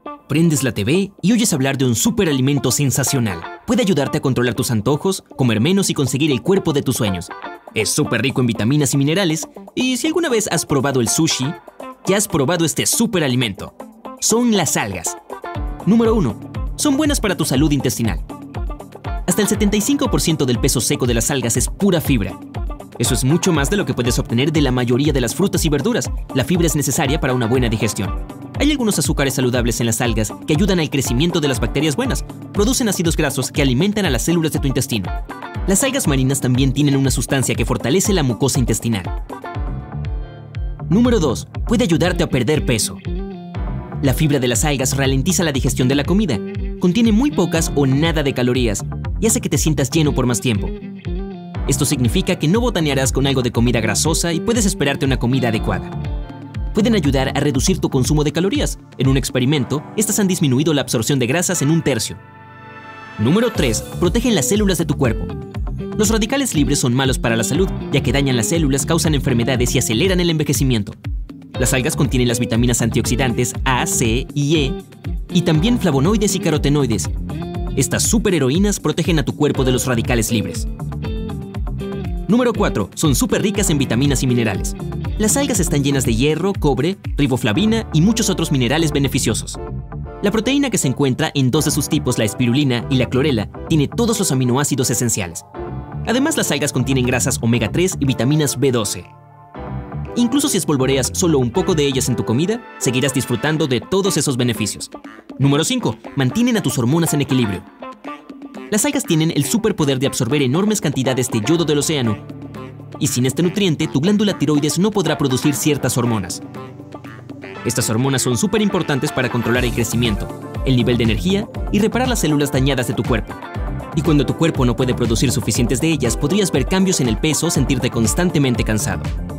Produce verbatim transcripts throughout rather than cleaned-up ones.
Prendes la T V y oyes hablar de un superalimento sensacional. Puede ayudarte a controlar tus antojos, comer menos y conseguir el cuerpo de tus sueños. Es súper rico en vitaminas y minerales, y si alguna vez has probado el sushi, ya has probado este superalimento. Son las algas. Número uno. Son buenas para tu salud intestinal. Hasta el setenta y cinco por ciento del peso seco de las algas es pura fibra. Eso es mucho más de lo que puedes obtener de la mayoría de las frutas y verduras. La fibra es necesaria para una buena digestión. Hay algunos azúcares saludables en las algas que ayudan al crecimiento de las bacterias buenas. Producen ácidos grasos que alimentan a las células de tu intestino. Las algas marinas también tienen una sustancia que fortalece la mucosa intestinal. Número dos. Puede ayudarte a perder peso. La fibra de las algas ralentiza la digestión de la comida. Contiene muy pocas o nada de calorías y hace que te sientas lleno por más tiempo. Esto significa que no botanearás con algo de comida grasosa y puedes esperarte una comida adecuada. Pueden ayudar a reducir tu consumo de calorías. En un experimento, estas han disminuido la absorción de grasas en un tercio. Número tres. Protegen las células de tu cuerpo. Los radicales libres son malos para la salud, ya que dañan las células, causan enfermedades y aceleran el envejecimiento. Las algas contienen las vitaminas antioxidantes A, C y E, y también flavonoides y carotenoides. Estas superheroínas protegen a tu cuerpo de los radicales libres. Número cuatro. Son súper ricas en vitaminas y minerales. Las algas están llenas de hierro, cobre, riboflavina y muchos otros minerales beneficiosos. La proteína que se encuentra en dos de sus tipos, la espirulina y la clorela, tiene todos los aminoácidos esenciales. Además, las algas contienen grasas omega tres y vitaminas B doce. Incluso si espolvoreas solo un poco de ellas en tu comida, seguirás disfrutando de todos esos beneficios. Número cinco. Mantienen a tus hormonas en equilibrio. Las algas tienen el superpoder de absorber enormes cantidades de yodo del océano, y sin este nutriente, tu glándula tiroides no podrá producir ciertas hormonas. Estas hormonas son súper importantes para controlar el crecimiento, el nivel de energía y reparar las células dañadas de tu cuerpo. Y cuando tu cuerpo no puede producir suficientes de ellas, podrías ver cambios en el peso o sentirte constantemente cansado.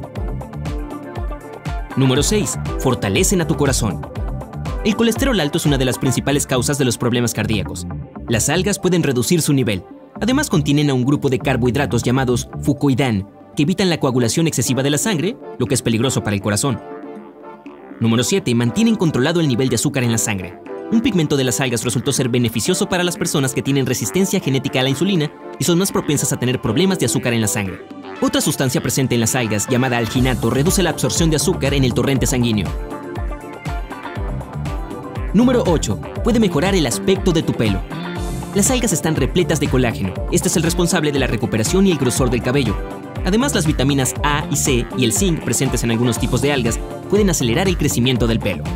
Número seis. Fortalecen a tu corazón. El colesterol alto es una de las principales causas de los problemas cardíacos. Las algas pueden reducir su nivel. Además, contienen a un grupo de carbohidratos llamados fucoidán, que evitan la coagulación excesiva de la sangre, lo que es peligroso para el corazón. Número siete. Mantienen controlado el nivel de azúcar en la sangre. Un pigmento de las algas resultó ser beneficioso para las personas que tienen resistencia genética a la insulina y son más propensas a tener problemas de azúcar en la sangre. Otra sustancia presente en las algas, llamada alginato, reduce la absorción de azúcar en el torrente sanguíneo. Número ocho. Puede mejorar el aspecto de tu pelo. Las algas están repletas de colágeno. Este es el responsable de la recuperación y el grosor del cabello. Además, las vitaminas A y C y el zinc presentes en algunos tipos de algas pueden acelerar el crecimiento del pelo.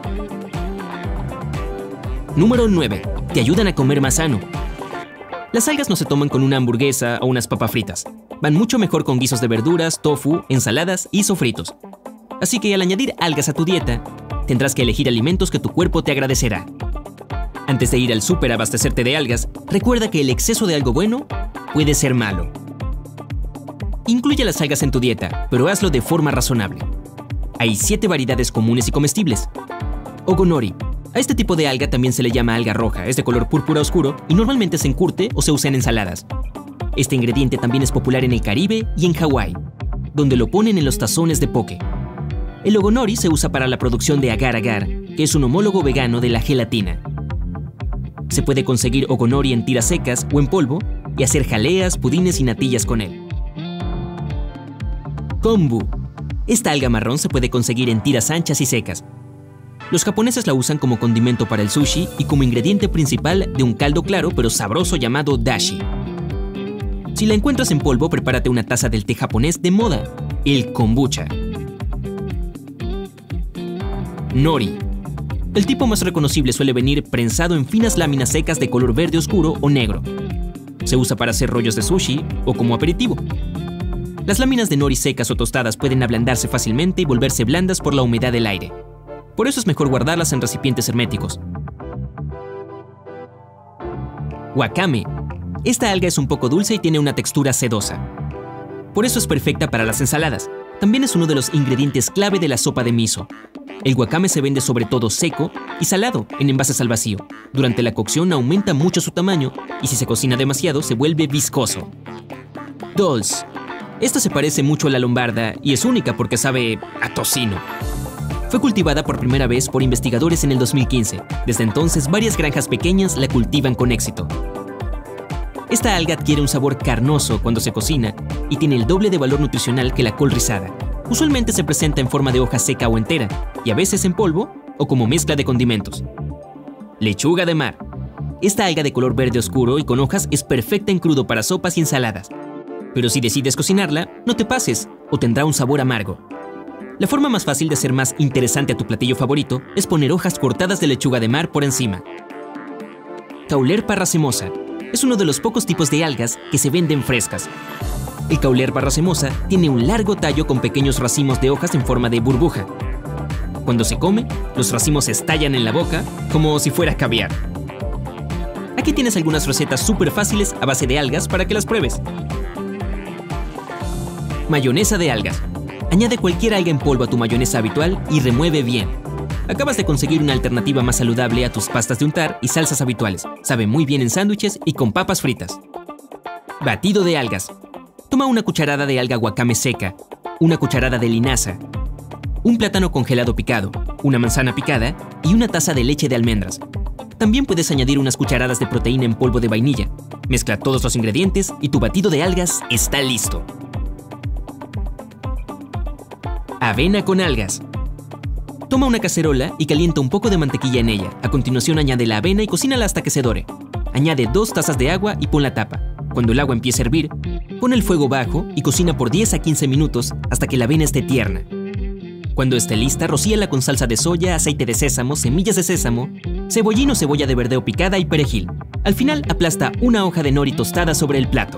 Número nueve. Te ayudan a comer más sano. Las algas no se toman con una hamburguesa o unas papas fritas. Van mucho mejor con guisos de verduras, tofu, ensaladas y sofritos. Así que al añadir algas a tu dieta, tendrás que elegir alimentos que tu cuerpo te agradecerá. Antes de ir al súper a abastecerte de algas, recuerda que el exceso de algo bueno puede ser malo. Incluye las algas en tu dieta, pero hazlo de forma razonable. Hay siete variedades comunes y comestibles. Ogonori. A este tipo de alga también se le llama alga roja, es de color púrpura oscuro y normalmente se encurte o se usa en ensaladas. Este ingrediente también es popular en el Caribe y en Hawái, donde lo ponen en los tazones de poke. El ogonori se usa para la producción de agar-agar, que es un homólogo vegano de la gelatina. Se puede conseguir ogonori en tiras secas o en polvo y hacer jaleas, pudines y natillas con él. Kombu. Esta alga marrón se puede conseguir en tiras anchas y secas. Los japoneses la usan como condimento para el sushi y como ingrediente principal de un caldo claro pero sabroso llamado dashi. Si la encuentras en polvo, prepárate una taza del té japonés de moda, el kombucha. Nori. El tipo más reconocible suele venir prensado en finas láminas secas de color verde oscuro o negro. Se usa para hacer rollos de sushi o como aperitivo. Las láminas de nori secas o tostadas pueden ablandarse fácilmente y volverse blandas por la humedad del aire. Por eso es mejor guardarlas en recipientes herméticos. Wakame. Esta alga es un poco dulce y tiene una textura sedosa. Por eso es perfecta para las ensaladas. También es uno de los ingredientes clave de la sopa de miso. El wakame se vende sobre todo seco y salado en envases al vacío. Durante la cocción aumenta mucho su tamaño y si se cocina demasiado se vuelve viscoso. Dulce. Esta se parece mucho a la lombarda y es única porque sabe a tocino. Fue cultivada por primera vez por investigadores en el dos mil quince. Desde entonces, varias granjas pequeñas la cultivan con éxito. Esta alga adquiere un sabor carnoso cuando se cocina y tiene el doble de valor nutricional que la col rizada. Usualmente se presenta en forma de hoja seca o entera, y a veces en polvo o como mezcla de condimentos. Lechuga de mar. Esta alga de color verde oscuro y con hojas es perfecta en crudo para sopas y ensaladas. Pero si decides cocinarla, no te pases o tendrá un sabor amargo. La forma más fácil de hacer más interesante a tu platillo favorito es poner hojas cortadas de lechuga de mar por encima. Caulerpa racemosa. Es uno de los pocos tipos de algas que se venden frescas. El Caulerpa racemosa tiene un largo tallo con pequeños racimos de hojas en forma de burbuja. Cuando se come, los racimos estallan en la boca como si fuera caviar. Aquí tienes algunas recetas súper fáciles a base de algas para que las pruebes. Mayonesa de algas. Añade cualquier alga en polvo a tu mayonesa habitual y remueve bien. Acabas de conseguir una alternativa más saludable a tus pastas de untar y salsas habituales. Sabe muy bien en sándwiches y con papas fritas. Batido de algas. Toma una cucharada de alga wakame seca, una cucharada de linaza, un plátano congelado picado, una manzana picada y una taza de leche de almendras. También puedes añadir unas cucharadas de proteína en polvo de vainilla. Mezcla todos los ingredientes y tu batido de algas está listo. Avena con algas. Toma una cacerola y calienta un poco de mantequilla en ella. A continuación añade la avena y cocínala hasta que se dore. Añade dos tazas de agua y pon la tapa. Cuando el agua empiece a hervir, pon el fuego bajo y cocina por diez a quince minutos hasta que la avena esté tierna. Cuando esté lista, rocíala con salsa de soya, aceite de sésamo, semillas de sésamo, cebollín o cebolla de verdeo picada y perejil. Al final, aplasta una hoja de nori tostada sobre el plato.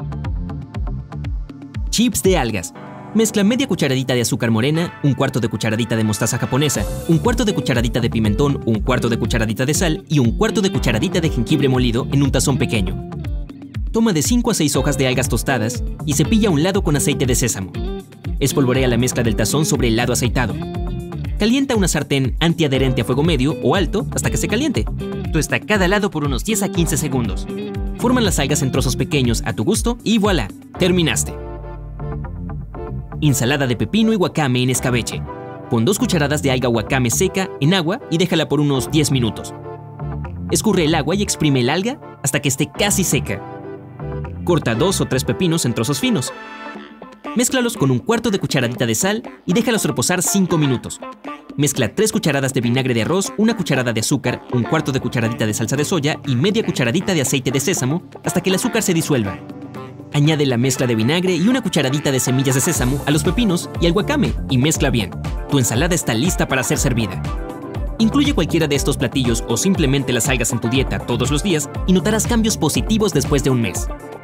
Chips de algas. Mezcla media cucharadita de azúcar morena, un cuarto de cucharadita de mostaza japonesa, un cuarto de cucharadita de pimentón, un cuarto de cucharadita de sal y un cuarto de cucharadita de jengibre molido en un tazón pequeño. Toma de cinco a seis hojas de algas tostadas y cepilla un lado con aceite de sésamo. Espolvorea la mezcla del tazón sobre el lado aceitado. Calienta una sartén antiadherente a fuego medio o alto hasta que se caliente. Tuesta cada lado por unos diez a quince segundos. Forma las algas en trozos pequeños a tu gusto y voilà, terminaste. Ensalada de pepino y wakame en escabeche. Pon dos cucharadas de alga wakame seca en agua y déjala por unos diez minutos. Escurre el agua y exprime el alga hasta que esté casi seca. Corta dos o tres pepinos en trozos finos. Mézclalos con un cuarto de cucharadita de sal y déjalos reposar cinco minutos. Mezcla tres cucharadas de vinagre de arroz, una cucharada de azúcar, un cuarto de cucharadita de salsa de soya y media cucharadita de aceite de sésamo hasta que el azúcar se disuelva. Añade la mezcla de vinagre y una cucharadita de semillas de sésamo a los pepinos y al wakame y mezcla bien. Tu ensalada está lista para ser servida. Incluye cualquiera de estos platillos o simplemente las algas en tu dieta todos los días y notarás cambios positivos después de un mes.